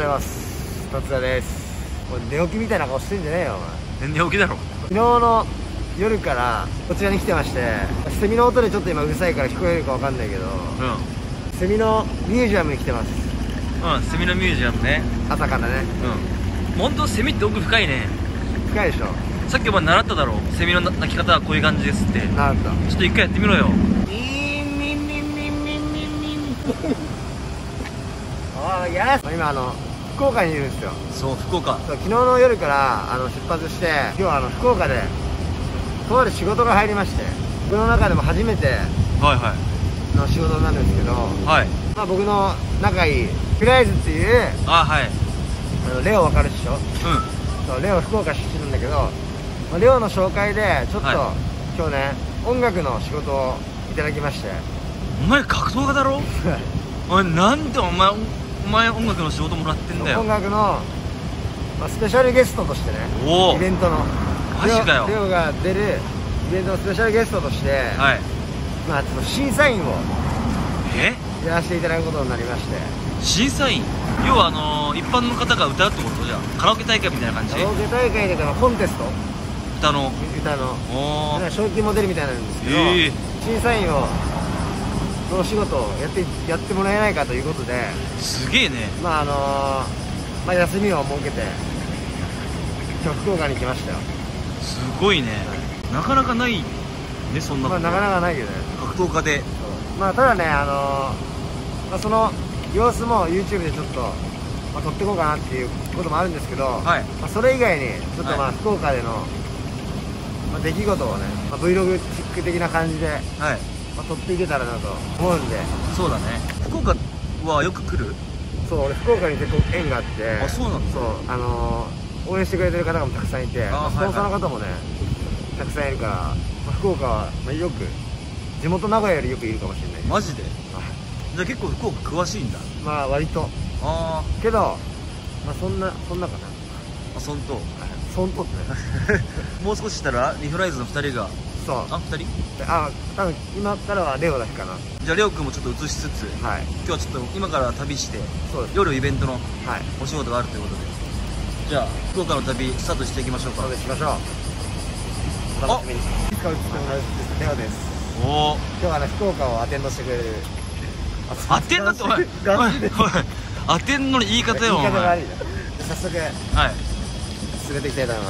ざいます。達也です。これ寝起きみたいな顔してんじゃねえよお前。 寝起きだろ。 昨日の夜からこちらに来てまして、セミの音でちょっと今うるさいから聞こえるかわかんないけど、セミのミュージアムに来てます。 セミのミュージアムね。 朝からね。 本当セミって奥深いね。 深いでしょ。 さっきお前習っただろ。セミの鳴き方はこういう感じですって。 なんだ。 ちょっと一回やってみろよ。 今福岡にいるんですよ。 そう、福岡。 昨日の夜から出発して、今日は福岡でとある仕事が入りまして、僕の中でも初めての仕事なんですけど、まあ僕の仲いいフライズっていうレオ分かるでしょ。そう、レオ福岡出身なんだけど、レオの紹介でちょっと今日ね音楽の仕事をいただきまして。 お前格闘家だろ。お前なんでお前音楽の仕事もらってんだよ。 音楽の、スペシャルゲストとしてね、イベントのマジかよ。 レオが出るイベントのスペシャルゲストとして、ちょっと審査員をやらせていただくことになりまして。審査員、要は一般の方が歌うってことじゃん。カラオケ大会みたいな感じ。 カラオケ大会でコンテスト、 歌の賞金も出るみたいなんですけど、審査員をのお仕事をやってもらえないかということで。 すげえね。 休みを設けて今日福岡に来ましたよ。 すごいね。なかなかないね、そんなこと。 なかなかないよね、 格闘家で。 ただね、その様子も YouTube でちょっと、撮っていこうかなっていうこともあるんですけど、それ以外にちょっと福岡での、出来事をね、Vlog チック的な感じで、撮っていけたらなと思うんで。 そうだね。福岡はよく来る？ そう、俺福岡に結構縁があって。 あ、そうなんだ。 そう、応援してくれてる方もたくさんいて、スポンサーの方もねたくさんいるから、福岡はよく、地元名古屋よりよくいるかもしれない。 マジで？じゃあ結構福岡詳しいんだ。 割と。けどそんなかな。 そんとそんとってね。 もう少ししたらリフライズの2人が。そう、2人？ 多分今からはレオだけかな。 じゃあレオ君もちょっと映しつつ、今日はちょっと今から旅して、夜イベントのお仕事があるということで、じゃあ福岡の旅スタートしていきましょうか。 そうです、しましょう。お楽しみに。いつか映ってもらうレオです。今日はね、福岡をアテンドしてくれる。 アテンドっておいアテンドの言い方よ。 言い方が悪いな。早速進めていきたいと思います。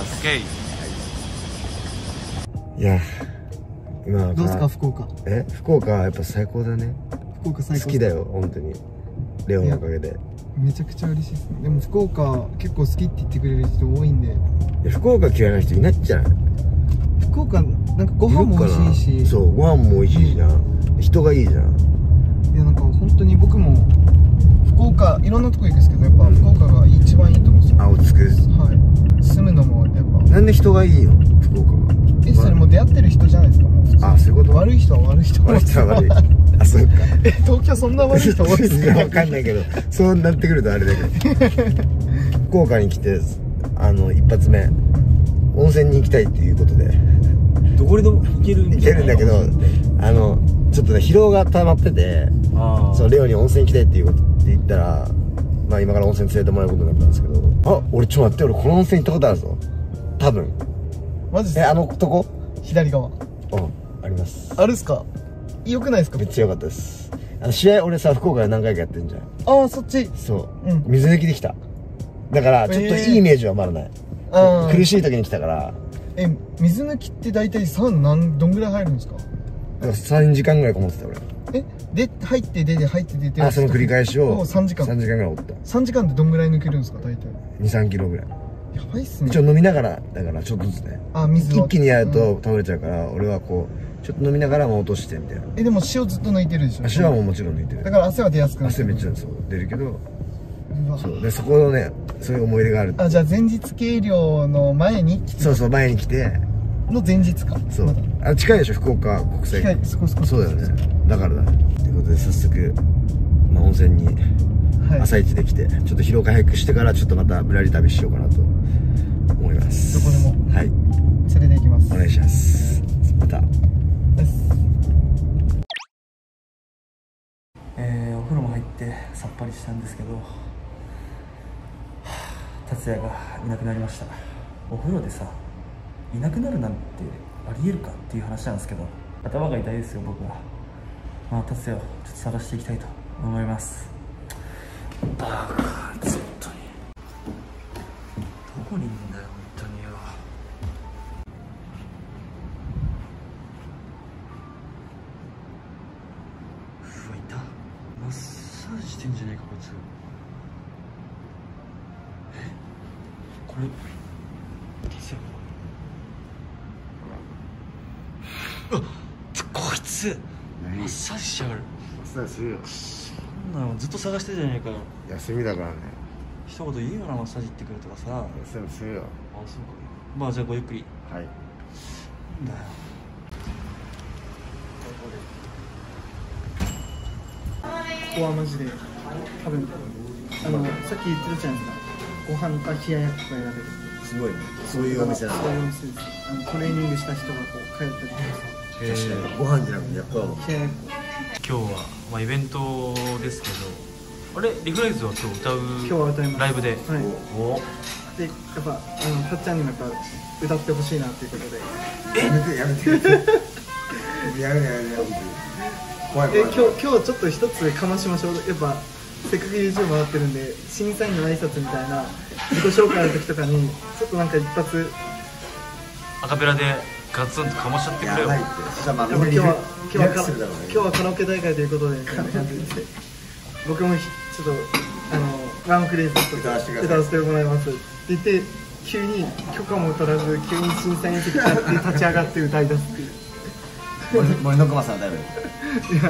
いや、今どうですか福岡？ 福岡はやっぱ最高だね。 福岡最高。 好きだよ本当に、レオのおかげで。 めちゃくちゃ嬉しいですね。でも福岡結構好きって言ってくれる人多いんで。 福岡嫌いな人いないんじゃない？ 福岡なんかご飯も美味しいし。 そう、ご飯も美味しいじゃん。人がいいじゃん。 いや、なんか本当に僕も福岡いろんなとこ行くんですけど、やっぱ福岡が一番いいと思うんですよ。 落ち着く。 住むのもやっぱ。 なんで人がいいの福岡は？ それも出会ってる人じゃないですか、もう普通。 そういうこと。 悪い人は悪い人。 悪い人は悪い。そうか。 東京そんな悪い人多いですか？ わかんないけど、そうなってくるとあれだけど。福岡に来て一発目温泉に行きたいっていうことで。 どこでも行けるんだけど、ちょっとね疲労が溜まってて、レオに温泉行きたいっていうことって言ったら、今から温泉連れてもらうことになったんですけど、俺ちょっと待って、俺この温泉行ったことあるぞ多分。 マジですか？ とこ左側あります。 あるっすか？よくないですか？ めっちゃ良かったです。試合俺さ福岡で何回かやってんじゃん。 そっち。 そう、水抜きできた。だからちょっといいイメージはまだない。苦しい時に来たから。 水抜きって大体サウナどんぐらい入るんですか ？3時間ぐらいこもってた俺。 で入って出て入って出て。 その繰り返しを 3時間ぐらいおった。 3時間でどんぐらい抜けるんですか大体 ？2、3キロぐらい。 やばいっすね。 一応飲みながらだからちょっとずつね。 水を一気にやると倒れちゃうから、俺はこうちょっと飲みながらも落としてみたいな。 でも塩ずっと抜いてるでしょ？ 塩はもちろん抜いてる。 だから汗は出やすくなる。 汗めっちゃ出るけど、そうでそこのね、そういう思い出がある。 じゃあ前日計量の前に来て。 そう前に来ての前日か。 そう。近いでしょ福岡国際。 近い。 そうだよね。だからだ。ということで早速温泉に朝一で来て、ちょっと疲労回復してからちょっとまたぶらり旅しようかなと思います。 どこでも連れて行きます。 お願いします。また。 お風呂も入ってさっぱりしたんですけど、 達也がいなくなりました。お風呂でさいなくなるなんてありえるかっていう話なんですけど、頭が痛いですよ僕は。まあ達也をちょっと探していきたいと思います。ああずっとにどこにいるんだよ本当によ。うわいた。マッサージしてんじゃねえかこいつ。これ達也か。こいつマッサージしやがる。 マッサージするよ。 そんなのずっと探してるじゃねえかよ。 休みだからね。 一言言うよな、マッサージ行ってくるとかさ。 休みするよ。 あ、そうか。まあじゃあごゆっくり。 はい。 だよ。 ここはマジで多分さっき言ってたじゃないですか、ご飯か冷ややっこが選べる。 すごいね。そういうお店なんだ。 そういうお店です。トレーニングした人がこう帰ったりとかご飯じゃなくてやっぱ冷ややっこ。 今日はまあイベントですけど、あれリフライズは今日歌う。 今日は歌います。 ライブで。 はい。でやっぱたっちゃんにもやっぱ歌ってほしいなっていうことで。 やめてやめて。やめてやめて。怖い怖い。 今日ちょっと一つかましましょう。やっぱせっかく YouTube 回ってるんで、審査員の挨拶みたいな自己紹介の時とかにちょっとなんか一発アカペラでガツンとかましちゃってくれよ。 やばいって。じゃあまあ今日はカラオケ大会ということでみたいな感じで僕もちょっとワンフレーズ歌わせてもらいますって言って、急に許可も取らず急に審査員席から立ち上がって歌い出すっていう。 森の熊さん誰？いや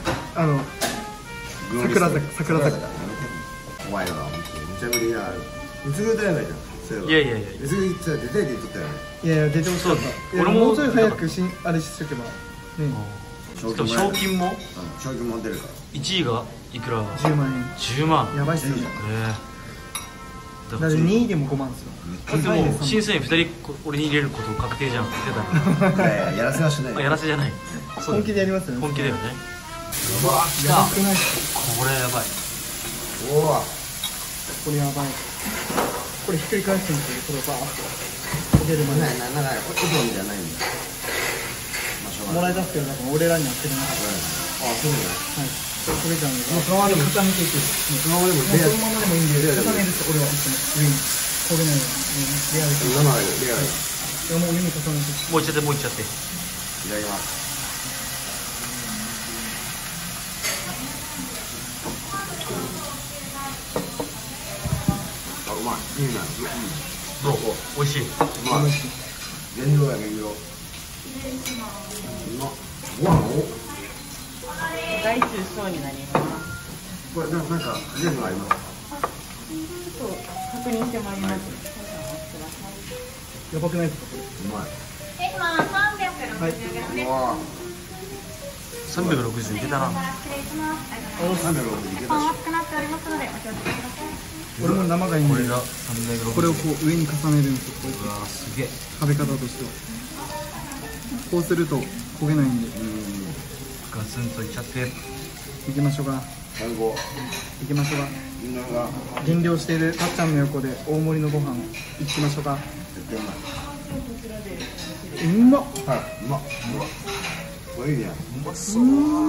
桜坂。 お前らはめちゃめちゃうつぐ歌えばいいじゃん。 いやいやいや。 うつぐ出たいって言っとったよね。 いやいや出てほしかった。俺もうちょい早くあれしとけばね。 賞金も賞金も出るから。 1位がいくら ？10万円。 10万。 やばいっすよ。だって2位でも5万ですよ。 だってもう審査員2人俺に入れること確定じゃん。出たらやらせはしない。 やらせじゃない。 本気でやりますよね。 本気だよね。 うわ来た。 これやばい。 おお。 これやばい。これひっくり返してみて、これバーッと焦げるまで。 なんかお好みじゃないんだ。 もらい出すけど、なんか俺らにはくれなかった。あ、そうだよ。はい。これじゃん。もうそのままでも固めていく。そのままでもいいんで、固めると俺はいつも上に焦げないようにレアで。レアで。もう上に重ねて。 もういっちゃって、もういっちゃって。 いただきます。うまい。いいね。 どう？美味しい。 うまい。原料や原料。ご飯を。 大中小になります。 これなんか全部ありますか？ ちょっと確認してまいります。 やばくないですかこれ？ うまい。 今360円。 わあ。 360いけたな。 360いけたし。 熱くなっておりますのでお気をつけください。 俺も生がいいんで、 これが360。 これをこう上に重ねるんですよ。 うわすげえ。 食べ方としてはこうすると焦げないんで。 ガツンといっちゃって。 行きましょうか。行きましょうか。減量しているたっちゃんの横で大盛りのご飯行きましょうか。うまっ。 はい、うまっ。これいいね。 うまそう。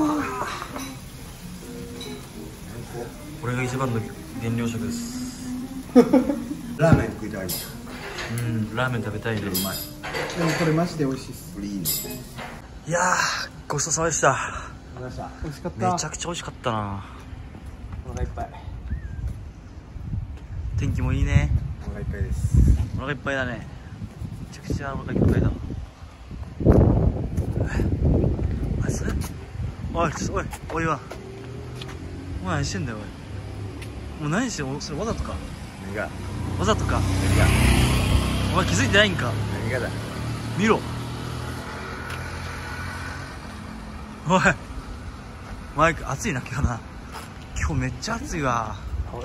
これが一番の減量食です。 ラーメン食いたい。 ラーメン食べたいね。うまい。 でもこれマジで美味しいです。 これいいね。 いやー、ごちそうさまでした。 美味しかった。 めちゃくちゃ美味しかったな。 お腹いっぱい。 天気もいいね。 お腹いっぱいです。 お腹いっぱいだね。めちゃくちゃお腹いっぱいだ。あいつおい、おいはお前何してんだよ。おいもう何してん、それわざとか。 何がわざとか。 何がお前気づいてないんか。 何がだ。 見ろ。おいマイク暑いな今日な。今日めっちゃ暑いわ。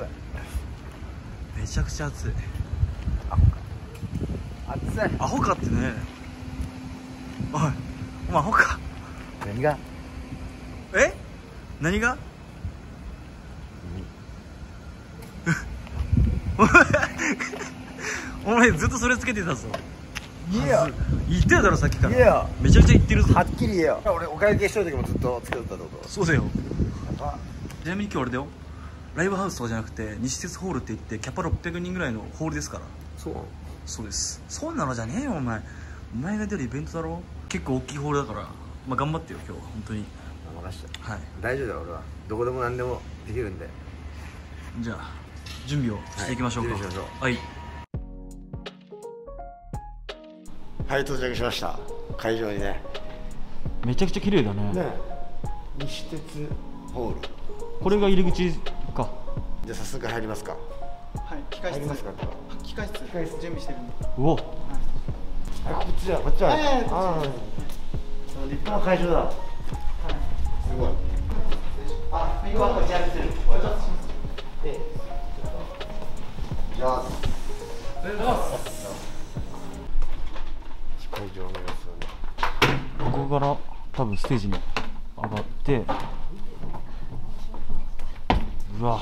めちゃくちゃ暑い。 暑い。 アホかってね。おいお前アホか。 何がえ何がお前ずっとそれつけてたぞ。 言えよ。 言ってるだろさっきから。 言えよ。 めちゃくちゃ言ってるぞ。 はっきり言えよ。俺お会計しとる時もずっとつけとったってこと。 そうだよ。ちなみに今日あれだよ、ライブハウスとかじゃなくて西鉄ホールって言ってキャパ600人ぐらいのホールですから。 そう。 そうです。そんなのじゃねえよお前。お前が出るイベントだろ。結構大きいホールだから、まあ頑張ってよ今日は本当に。 任して。 はい。 大丈夫だよ俺は。どこでも何でもできるんで。 じゃあ準備をしていきましょうか。 準備しましょう。 はい。 はい、到着しました。会場にね。 めちゃくちゃ綺麗だね。 ね。西鉄ホール。 これが入り口か。 じゃあ早速入りますか。 はい、機械室。機械室準備してるんで。 うお。 こっちだ、こっちだ。立派な会場だ。すごい。あ、右はこっちやってる。じゃあ。会場の様子。 ここから多分ステージに上がって、うわ。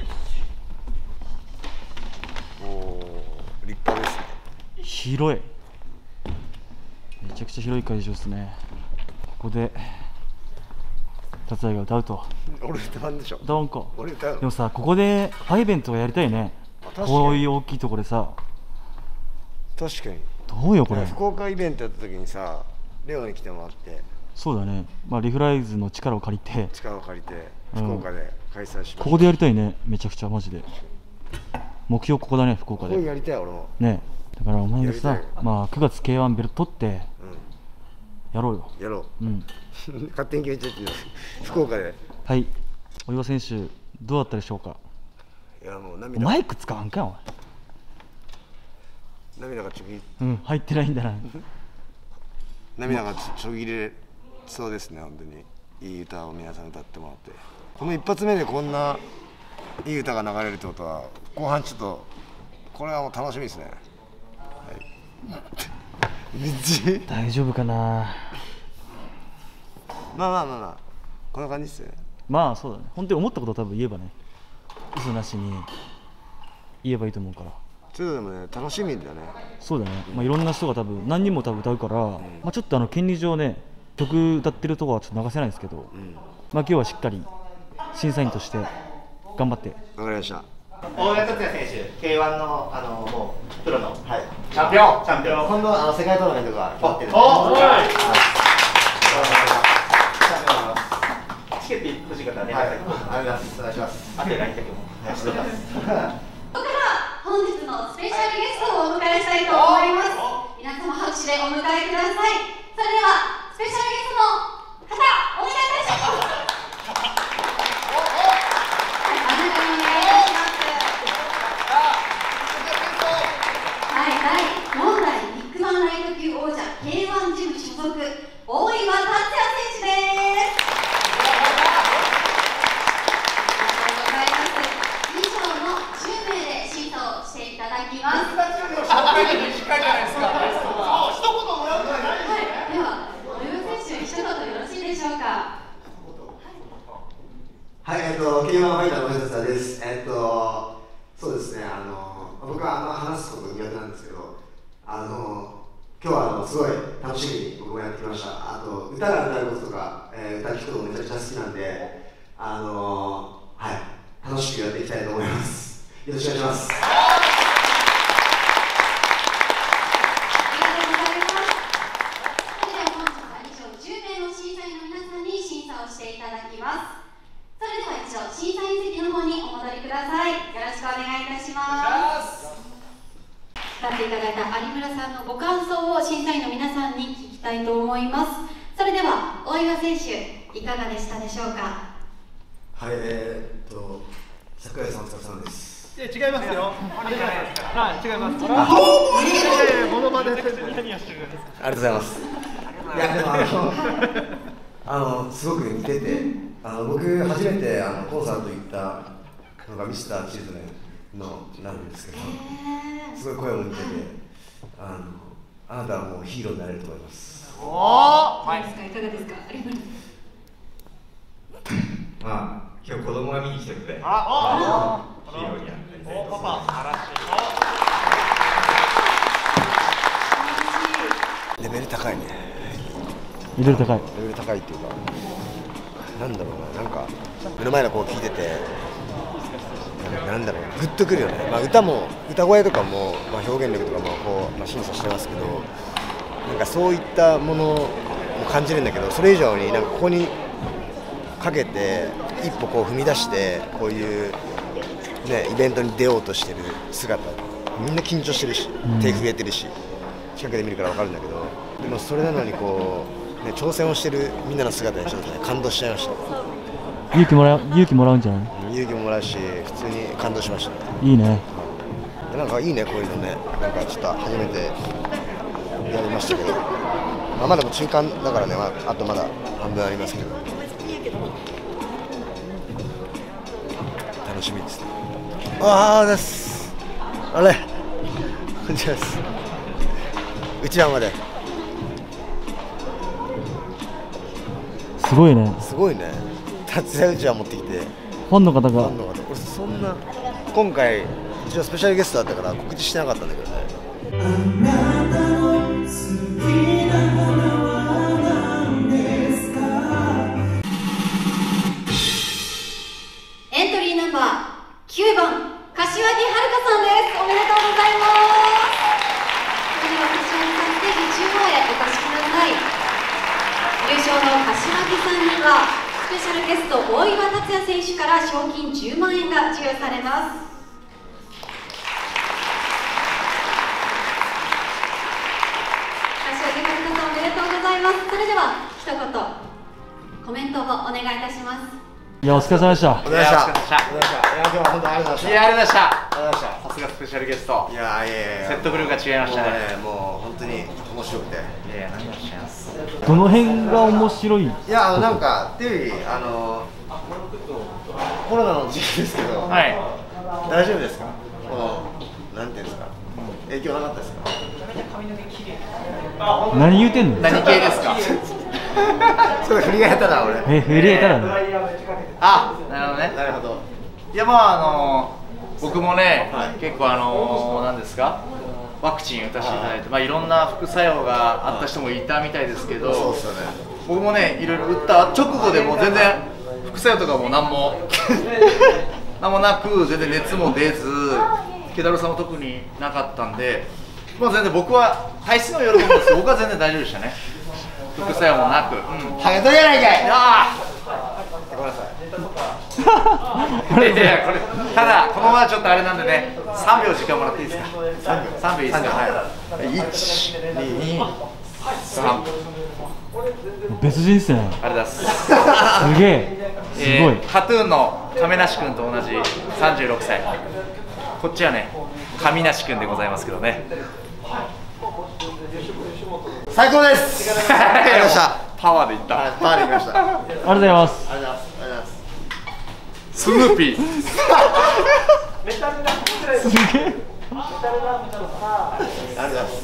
おお、立派ですね。 広い。めちゃくちゃ広い会場ですね。ここで達也が歌うと。 俺歌わんでしょ。 歌わんか。 俺歌う。 でもさ、ここでファイベントがやりたいね。こういう大きいところでさ。 確かに。 どうよこれ。 福岡イベントやった時にさ、レオに来てもらって。 そうだね。まあリフライズの力を借りて。 力を借りて福岡で開催しました。 ここでやりたいね。めちゃくちゃマジで。目標ここだね、福岡で。 ここやりたい俺も。 ね。だからお前がさ、まあ9月 K1 ベルト取ってやろうよ。 やろう。 勝手に決めちゃっていいです。福岡で。 はい。お岩選手どうだったでしょうか。 いやもう涙。 マイク使わんかお前。涙がちょぎ。 入ってないんだな。 涙がちょぎれそうですね本当に。いい歌を皆さん歌ってもらって。この一発目でこんないい歌が流れるってことは後半ちょっとこれはもう楽しみですね。 大丈夫かな。 まあこんな感じですね。 まあそうだね。本当に思ったことを多分言えばね、嘘なしに言えばいいと思うから。 ちょっとでもね楽しみだね。 そうだね。まあいろんな人が多分何人も多分歌うから、まあちょっと権利上ね曲歌ってるとこはちょっと流せないんですけど、まあ今日はしっかり審査員として頑張って。 わかりました。 大岩達也選手、K1 のもうプロのチャンピオン。今度世界トーナメントが決まってるんで。 チケット欲しい方はね、 はい、お願いします。 あとで LINE だけもしておきます。 ここから本日のスペシャルゲストをお迎えしたいと思います。皆様拍手でお迎えください。それではスペシャルゲストの方、お願いいたします。はい、第4代ビッグマンライト級王者 K1 ジム所属大岩達也選手です。以上の10名で審査をしていただきます。はい、では大岩選手一言よろしいでしょうか。 はい、K1 ファイターの大岩です。そうですね、僕は話すこと苦手なんですけど、今日はすごい楽しみに僕もやってきました。あと歌が歌うこととか、歌聞くこともめちゃくちゃ好きなんで、はい、楽しくやっていきたいと思います。よろしくお願いします。 ありがとうございます。それでは本日は以上10名の審査員の皆さんに審査をしていただきます。それでは一度審査員席の方にお戻りください。よろしくお願いいたします。歌っていただいた有村さんのご感想を審査員の皆さんに聞きたいと思います。それでは大岩選手いかがでしたでしょうか。 はい、櫻井さんお疲れ様です。 違いますよ。はい、違います。モノマネ。 ありがとうございます。いやでもすごく似てて、僕初めてコンサート行ったのがミスターチルドレンのなんですけど、すごい声も似てて、あなたはもうヒーローになれると思います。 おお、はい、いかがですか。 まあ今日子供が見に来てるので、ヒーローになりたいです。 レベル高いね。 レベル高い。 レベル高いっていうか、なんだろうな、なんか目の前の子を聞いてて、なんだろう、グッとくるよね。まあ歌も歌声とかも、まあ、表現力とかもこう、まあ、審査してますけど、なんかそういったものも感じるんだけど、それ以上になんかここにかけて一歩こう踏み出してこういうねイベントに出ようとしてる姿、みんな緊張してるし、手震えてるし、近くで見るから分かるんだけど、でもそれなのにこう、ね、挑戦をしてるみんなの姿にちょっとね感動しちゃいました。 勇気もらうんじゃない？ 勇気ももらうし、普通に感動しましたね。 いいね。 なんかいいね、こういうのね。なんかちょっと初めてやりましたけど、まあ、まだ中間だからね、まあ、あとまだ半分ありますけど、楽しみですね。ああです。あれ、こんにちはです。うちわまで。 すごいね。 すごいね。達也うちわ持ってきて。 ファンの方が。 俺そんな今回一応スペシャルゲストだったから告知してなかったんだけどね。 エントリーナンバー9番柏木遥さんです。おめでとうございます。それでは柏木さんステージ中央へお越しください。優勝の柏木さんにはスペシャルゲスト大岩達也選手から賞金10万円が授与されます。柏木遥さんおめでとうございます。それでは一言コメントをお願いいたします。 いや、お疲れ様でした。 お疲れ様でした。いや、今日は本当にありがとうございました。 いや、ありがとうございました。さすがスペシャルゲスト。 いやいやいや、 説得力が違いましたね。 もう本当に面白くて。 いや、何をおっしゃいます。 どの辺が面白い？ いや、なんかっていうよりコロナの時期ですけど、 はい。 大丈夫ですか？このなんていうんですか？影響なかったですか？ 何言うてんの？ 何系ですか？ それ振り返ったら俺。 振り返ったらね。 あ、なるほどね。 なるほど。 いや、まあ僕もね、結構なんですか、ワクチン打たせていただいて、まあいろんな副作用があった人もいたみたいですけど、 そうですよね。 僕もね、いろいろ打った直後でも全然副作用とかも何もなく、全然熱も出ず、ケダルさんも特になかったんで、まあ全然僕は体質の喜ぶんですけど、僕は全然大丈夫でしたね。副作用もなく。 ハゲとやないかい。 あごめんなさい。 いや、これただこのままちょっとあれなんでね、3秒時間もらっていいですか。3秒いいですか。はい、1、2、3。 別人っすね。 ありがとうございます。 すげえ。すごい。 カトゥーンの亀梨君と同じ36歳。こっちはね、神梨君でございますけどね。 最高です。ありがとうございました。 パワーでいった。 パワーでいきました。 ありがとうございます。 ありがとうございます。 スヌーピー。 すげえ。 ありがとうございます。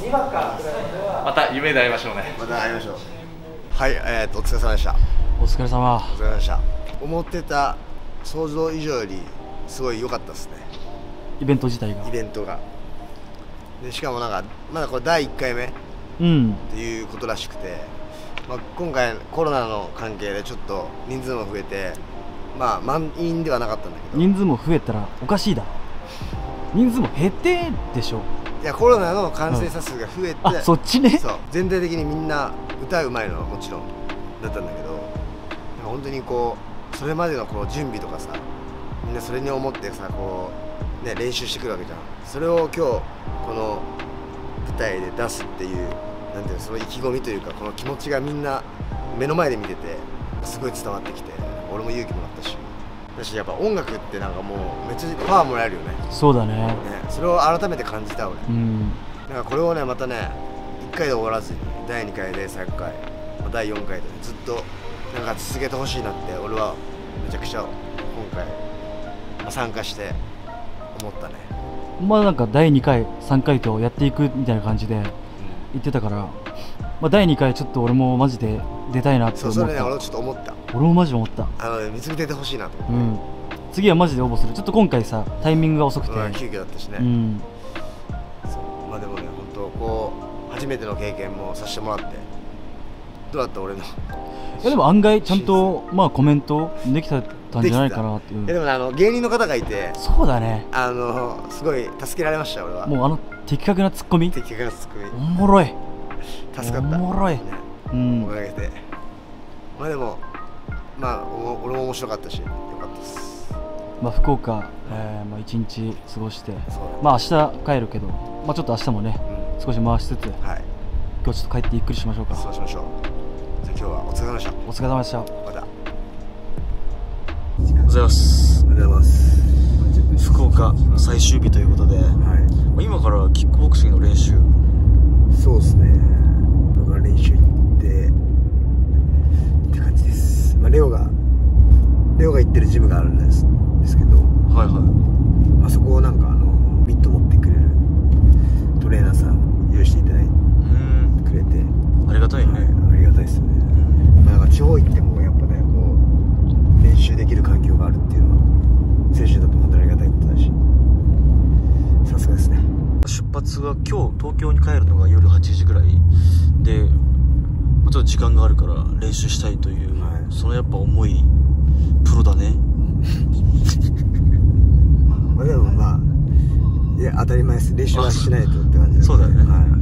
また夢で会いましょうね。 また会いましょう。はい、お疲れ様でした。 お疲れ様。 お疲れ様でした。思ってた想像以上よりすごい良かったですね。 イベント自体が。 イベントが。でしかもなんかまだこれ第1回目っていうことらしくて、まあ、今回コロナの関係でちょっと人数も増えて、まあ満員ではなかったんだけど、 人数も増えたらおかしいだ。人数も減ってでしょ。 いや、コロナの感染者数が増えて、 あ、そっちね。 そう全体的にみんな歌うまいのはもちろんだったんだけど、本当にこうそれまでのこう準備とかさ、みんなそれに思ってさ、こうね練習してくるわけじゃん。それを今日この舞台で出すっていう、なんていうの、その意気込みというか、この気持ちがみんな目の前で見ててすごい伝わってきて、俺も勇気もらったし、だしやっぱ音楽ってなんかもうめっちゃパワーもらえるよね。 そうだね。 それを改めて感じた俺。 うん。 なんかこれをねまたね1回で終わらずに第2回第3回第4回とねずっとなんか続けてほしいなって俺はめちゃくちゃ今回参加して思ったね。 まあなんか第2回3回とやっていくみたいな感じで言ってたから、まあ第2回ちょっと俺もマジで出たいなって思った。 そう、それね俺ちょっと思った。 俺もマジで思った。 見つけててほしいなと思って。 次はマジで応募する。ちょっと今回さタイミングが遅くて、 急遽だったしね。まあでもね、本当こう初めての経験もさせてもらって、どうだった俺の。 いやでも案外ちゃんとまあコメントできたんじゃないかなっていう。 いやでもね、芸人の方がいて、 そうだね、 すごい助けられました俺は。 もう的確なツッコミ、 的確なツッコミ、 おもろい、 助かった。 おもろい、 おかげで。まあでもまあ俺も面白かったし、よかったです。まあ福岡、まあ一日過ごして、まあ明日帰るけど、まあちょっと明日もね、少し回しつつ、今日ちょっと帰ってゆっくりしましょうか。 そうしましょう。じゃあ今日はお疲れ様でした。 お疲れ様でした。 また。 おはようございます。 おはようございます。 福岡最終日ということで、今からキックボクシングの練習。 そうですね。だから練習行ってって感じです。まあレオが行ってるジムがあるんですけど、あそこをなんかミット持ってくれるトレーナーさん用意していただいてくれて、 ありがたいね。 ありがたいですね。なんか地方行ってもやっぱね、こう練習できる環境があるっていうのは選手だと本当にありがたいことだし、さすがですね。 出発が今日東京に帰るのが夜8時ぐらいで、ちょっと時間があるから練習したいという、そのやっぱ思い、プロだね。 まあでもまあ、いや当たり前です。練習はしないとって感じです。 そうだよね。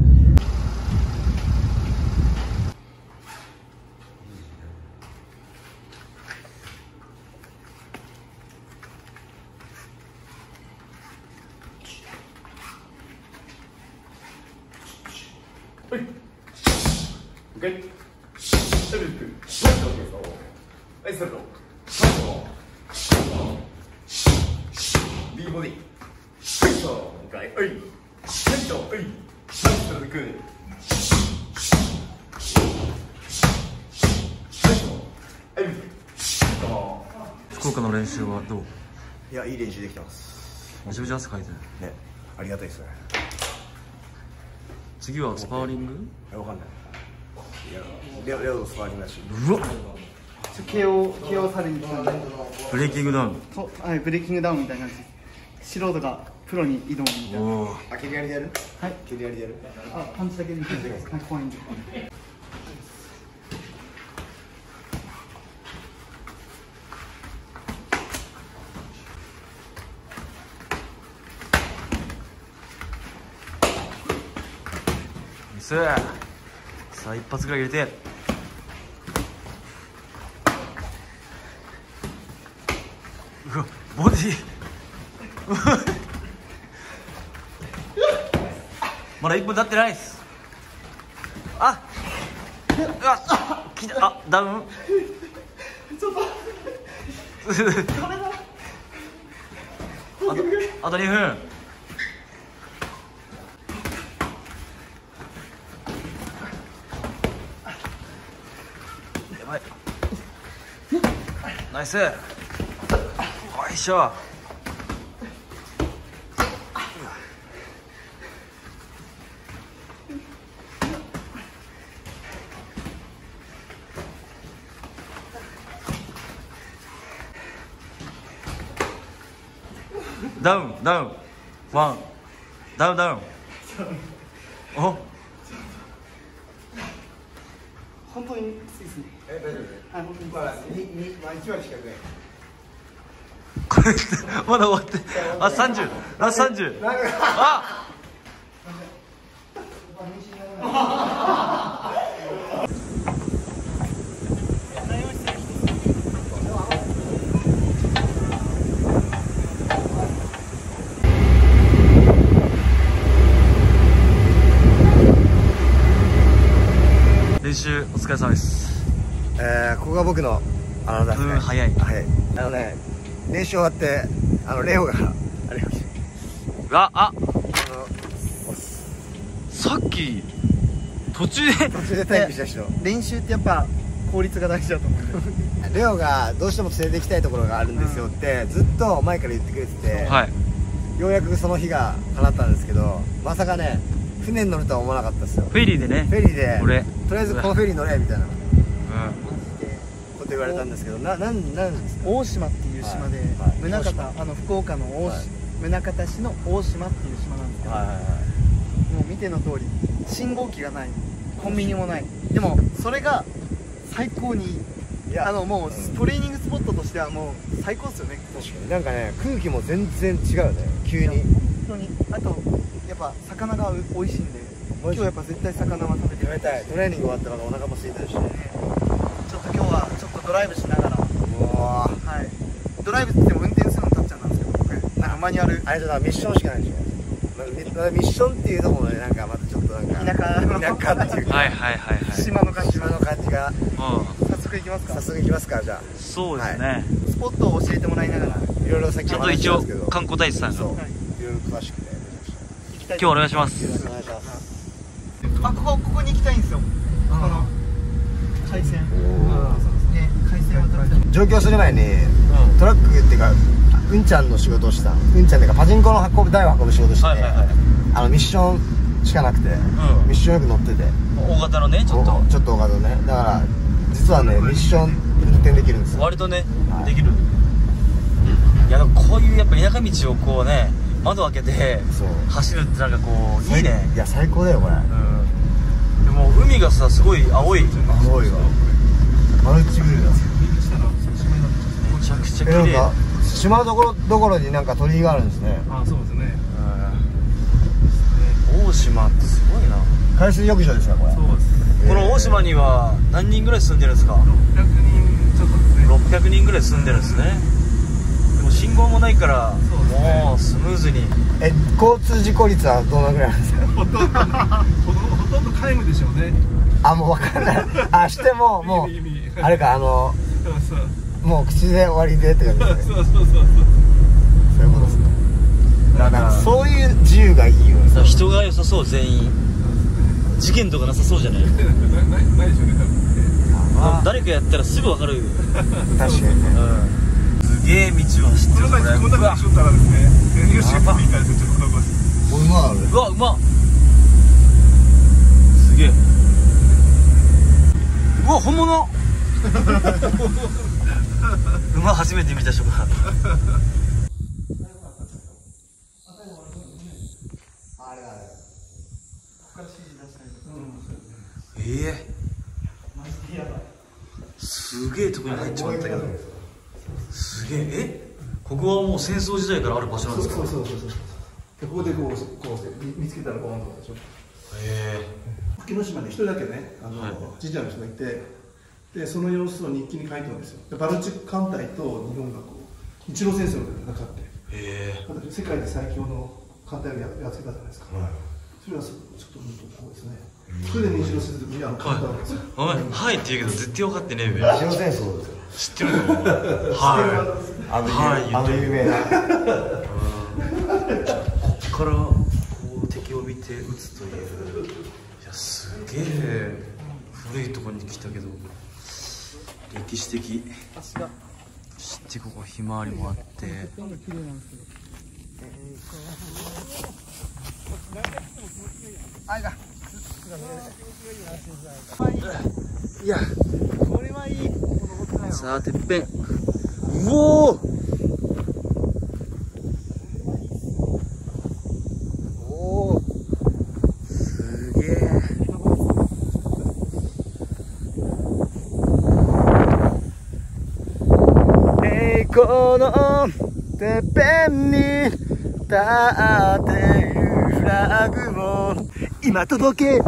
福岡の練習はどう？ いや、いい練習できてます。 めちゃめちゃ汗かいてるね。ありがたいですね。 次はスパーリング？ わかんない。いや、レオのスパーリングだし。 うわっ、 KO されに来たんで、 ブレイキングダウン。 はい、ブレイキングダウンみたいな感じ。素人がプロに挑むみたいな。 蹴りやりでやる？ はい。 蹴りやりでやる？ パンチだけでいける。怖いんで。 さあ一発ぐらい入れて、うわボディまだ1分経ってないです。きた。ダウンちょっとあと2分。ナイス。よいしょ。ダウンダウンワンダウンダウン。お本当にきついですね。 大丈夫？ はい、本当に。 まあ1割しかない。 これまだ終わって、30、ラス30。練習お疲れ様です。 ここが僕のですね。 早い。 練習終わってレオがさっき途中で待機した人。 練習ってやっぱ効率が大事だと思うんで。 レオがどうしても連れて行きたいところがあるんですよってずっと前から言ってくれてて、ようやくその日が叶ったんですけど、まさかね船に乗るとは思わなかったですよ。 フェリーでね。 フェリーで俺とりあえずこのフェリー乗れみたいな。ここと言われたんですけど、なんですか？ 大島っていう島で、宗像、福岡の宗像市の大島っていう島なんですけど、もう見ての通り信号機がない、コンビニもない。でもそれが最高にいい。もうトレーニングスポットとしてはもう最高ですよね。 確かになんかね、空気も全然違うね、急に。 本当に。あとやっぱ魚が美味しいんで、今日やっぱ絶対魚は食べてみたい。 トレーニング終わったからお腹も空いてるし、 ちょっと今日はちょっとドライブしながら、 はい、 ドライブって言っても運転するのたっちゃんなんですけど、僕なんかマニュアルあれじゃミッションしかないでしょ。ミッションっていうところでなんかまたちょっとなんか田舎っていうか、島の感じが。 早速行きますか。 早速行きますか。じゃあそうですね。 スポットを教えてもらいながら、 いろいろさっきちょっと一応観光大使さんがいろいろ詳しくね、 今日お願いします。 よろしくお願いします。 ここに行きたいんですよ。この海鮮海鮮を食べたい。 上京する前にトラックっていうかうんちゃんの仕事をした。うんちゃんっていうかパチンコの台を運ぶ仕事してて、ミッションしかなくて、ミッションよく乗ってて、 大型のね、ちょっと大型のね。だから実はね、ミッション運転できるんですよ。 割とね、できる。いやでもこういうやっぱ田舎道をこうね、窓開けて走るってなんかこういいね。 いや最高だよこれ。 でも海がさ、すごい青いわ。 マルチブルーだ。 めちゃくちゃ綺麗。 なんか島どころになんか鳥居があるんですね。 そうですね。 大島ってすごいな。 海水浴場ですかこれ。 そうです。 この大島には何人ぐらい住んでるんですか？ 600人ちょっとですね。 600人ぐらい住んでるんですね。でも信号もないからもうスムーズに。 交通事故率はどのぐらいなんですか？ ほとんど皆無でしょうね。 もう分かんない。してももうあれかもう口で終わりでって感じですね。そういうことですね。だからそういう自由がいいよ。 人が良さそう。全員事件とかなさそうじゃない？ないでしょうね。誰かやったらすぐ分かる。 確かにね。 すげえ道を走ってる。これうわうまっ。すげえ。うわ本物。馬初めて見た人が。すげえとこに入っちまったけど。すげえ。ここはもう戦争時代からある場所なんですか？そう。 でここでこう見つけたらボーンとでしょ。沖ノ島に一人だけね、神社の人がいて、でその様子を日記に書いてるんですよ。でバルチック艦隊と日本がこう日露戦争で戦って、世界で最強の艦隊をやっつけたじゃないですか。それはちょっとこうですね。それで日露戦争に勝ったわけですよ。 はいって言うけど絶対分かってねえべ。 日露戦争ですよ。 知ってるの？ 有名な。 こっからこう敵を見て撃つという。いやすげえ古いところに来たけど歴史的。知ってここひまわりもあって。いやこれはいい。 さあてっぺん。うおー。 このてっぺんに立っているフラグを今届け。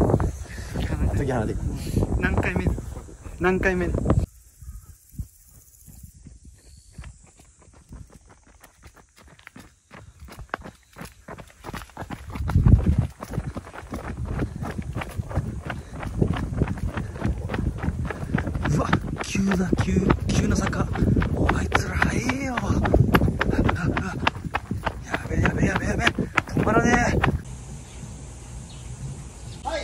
何回目？何回目？ うわ急な坂。あいつら早えよ。やべ止まらねえ。 はい。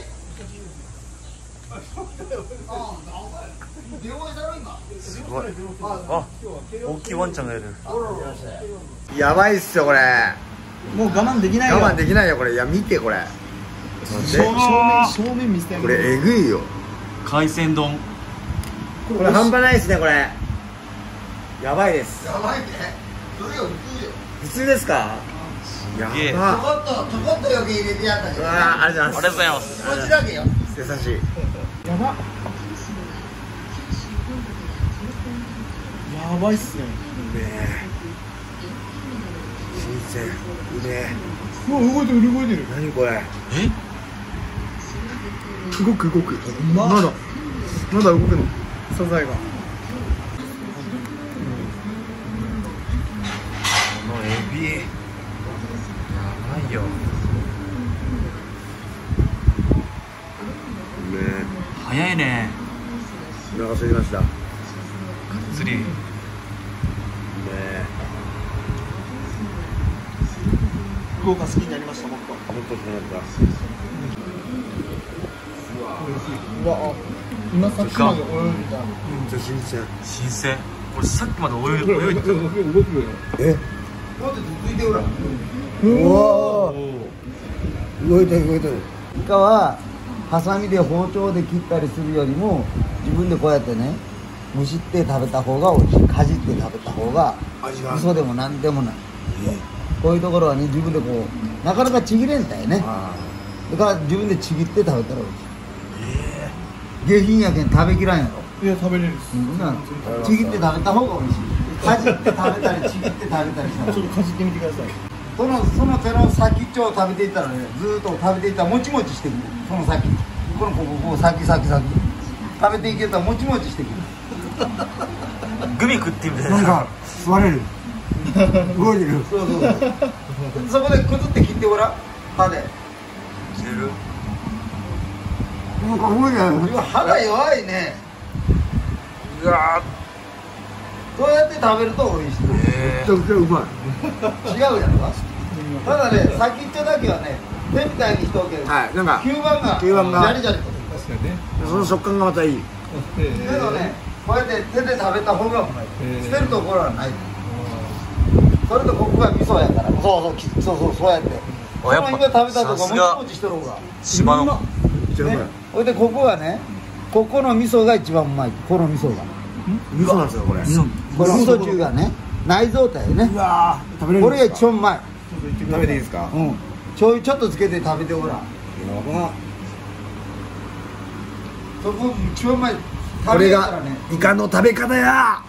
すごい。大きいワンちゃんがいる。 やばいっすよこれ。 もう我慢できないよ。 我慢できないよこれ。いや見てこれ。 正面見せて。 これえぐいよ。 海鮮丼。 これ半端ないですね。これやばいです。 やばいね。それより普通よ。 普通ですか？ ちょこっと余計入れてやったけど。 ありがとうございます。 ありがとうございます。 こっちだけよ。 優しい。 やばやばいっすね。 うめえ。新鮮。うめえ。 うわ、動いてる動いてる。 何これ。 動く動く。まだ動くの。素材が。 このエビやばいよ。うめえ。 早いね。 お腹空きました。 釣り。 うめえ。 福岡好きになりました。もっと。 もっと好きになった。 うわ、今さっきまで泳いでた。 めっちゃ新鮮。 新鮮。これさっきまで泳いでた。 え？ だって続いてほら。 おお。動いてる動いてる。 イカはハサミで包丁で切ったりするよりも自分でこうやってねむしって食べた方が美味しい。かじって食べた方が嘘でもなんでもない。こういうところはね自分でこうなかなかちぎれんだよね。だから自分でちぎって食べたら美味しい。下品やけん食べきらんやろ。 いや、食べれるっす。 ちぎって食べた方が美味しい。かじって食べたりちぎって食べたりしたらちょっとかじってみてください。 その手の先っちょを食べていったらね、ずーっと食べていったらもちもちしてくる。その先ここ先食べていけたらもちもちしてくる。 グミ食ってみたいなんか座れる。動いてる。 そうそこでくずって切ってごらん。歯で切れる。 なんか動いてる。 歯が弱いね。 うわそうやって食べると美味しい。 めちゃくちゃうまい。 違うやろか。ただね、先っちょだけはね、手みたいにしとける。 はい、なんか吸盤がジャリジャリと。 確かにね。 その食感がまたいい。 けどね、こうやって手で食べた方がうまい。捨てるところはない。それとここが味噌やから。そうやって。 あ、やっぱ今食べたとこもちもちしとる方が。 島のめっちゃうまい。 それでここはね、ここの味噌が一番うまい。この味噌が。 味噌なんですよこれ。 この味噌汁がね、内臓体ね。 うわー、食べれるこれがんですか？ 一番うまい。 食べていいですか？ うん。醤油ちょっとつけて食べてごらん。そこ一番うまい。 これがイカの食べ方や。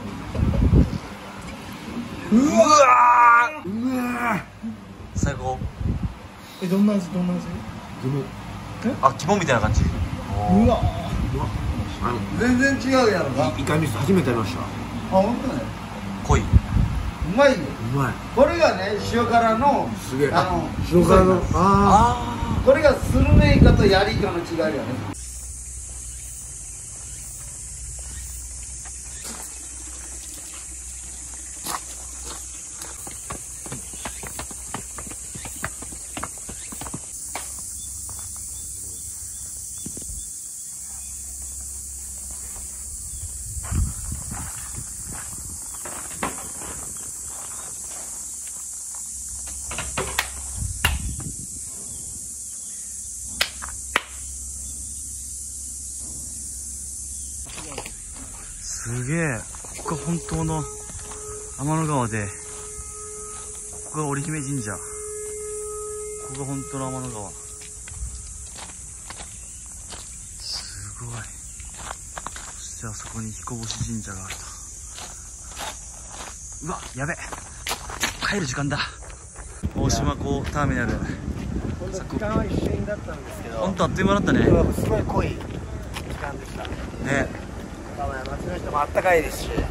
うわーうわ最高。 どんな味？ あ、肝みたいな感じ。 うわ。 全然違うやろな。 イカに初めて食べました。 あ、本当ね。 濃い。 うまいよ。 うまい。 これがね、塩辛のすげえ。塩辛のあこれがスルメイカとヤリイカの違いやね。 すげえ。ここが本当の天の川で、ここが織姫神社。ここが本当の天の川。すごい。そしてあそこに彦星神社があると。うわ、やべ。帰る時間だ。大島港ターミナル。 時間は一瞬だったんですけど、 本当あっという間だったね。 すごい濃い時間でした。 ね。 街の人もあったかいですし、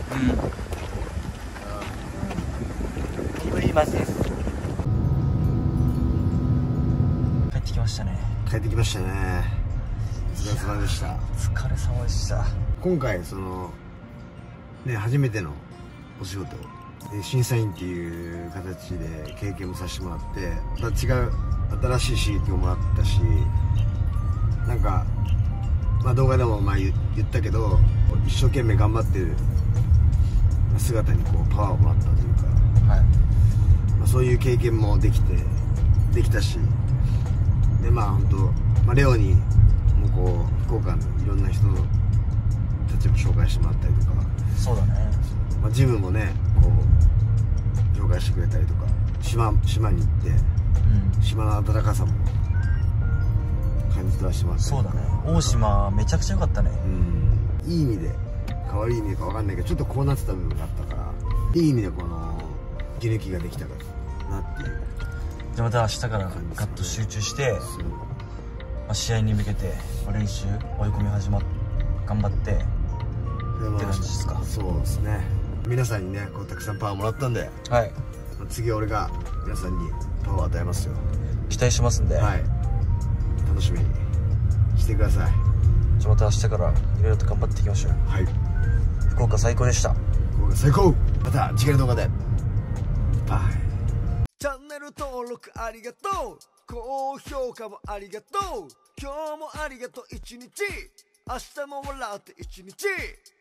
本当にいい街です。 帰ってきましたね。 帰ってきましたね。お疲れ様でした。 お疲れ様でした。 今回そのね初めてのお仕事で審査員っていう形で経験もさせてもらって、また違う新しい刺激をもらったし、なんか、まあ、動画でもまあ言ったけど一生懸命頑張ってる姿にこうパワーをもらったというか、はい、まあ、そういう経験もできたし、でまあ本当、まあ、レオにもこう福岡のいろんな人たちも紹介してもらったりとか、 そうだね、 まあ、ジムもねこう紹介してくれたりとか、島に行って、島の温かさも感じ取らせてもらったりとか。 そうだね、大島めちゃくちゃ良かったね。 いい意味で悪い意味か分かんないけど、ちょっとこうなってた部分があったから、いい意味でこの息抜きができたかなっていう。 じゃあまた明日からガッと集中して、試合に向けて練習追い込み頑張ってって感じですか。 そうですね、皆さんにねこうたくさんパワーもらったんで、はい、次は俺が皆さんにパワーを与えますよ。 期待しますんで、はい、 楽しみにしてください。 じゃあまた明日からいろいろと頑張っていきましょう。はい、福岡最高でした。 福岡最高。また次回の動画でバイ。チャンネル登録ありがとう、高評価もありがとう、今日もありがとう一日、明日も笑って一日。